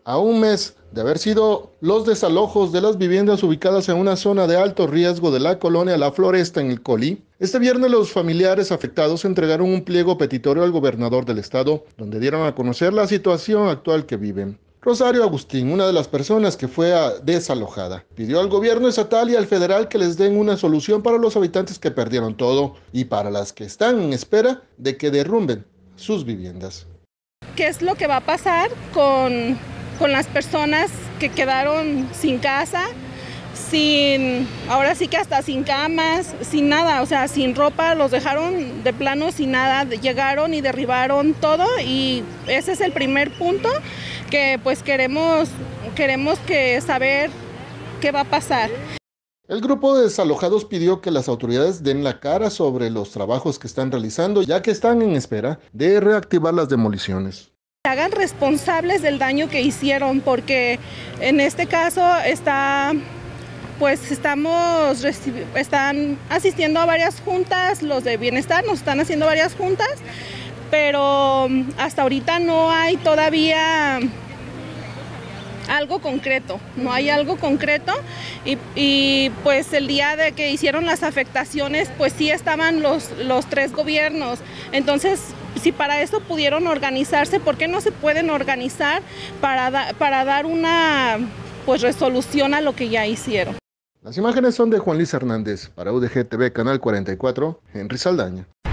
A un mes de haber sido los desalojos de las viviendas ubicadas en una zona de alto riesgo de la colonia La Floresta en el Colí, este viernes los familiares afectados entregaron un pliego petitorio al gobernador del estado, donde dieron a conocer la situación actual que viven. Rosario Agustín, una de las personas que fue desalojada, pidió al gobierno estatal y al federal que les den una solución para los habitantes que perdieron todo y para las que están en espera de que derrumben sus viviendas. ¿Qué es lo que va a pasar con las personas que quedaron sin casa, ahora sí que hasta sin camas, sin nada, o sea, sin ropa, los dejaron de plano sin nada, llegaron y derribaron todo, y ese es el primer punto que pues queremos que saber qué va a pasar. El grupo de desalojados pidió que las autoridades den la cara sobre los trabajos que están realizando, ya que están en espera de reactivar las demoliciones. Hagan responsables del daño que hicieron, porque en este caso están asistiendo a varias juntas, los de bienestar nos están haciendo varias juntas, pero hasta ahorita no hay todavía algo concreto, y pues el día de que hicieron las afectaciones, pues sí estaban los tres gobiernos. Entonces, si para eso pudieron organizarse, ¿por qué no se pueden organizar para dar una resolución a lo que ya hicieron? Las imágenes son de Juan Luis Hernández, para UDG TV Canal 44, Henry Saldaña.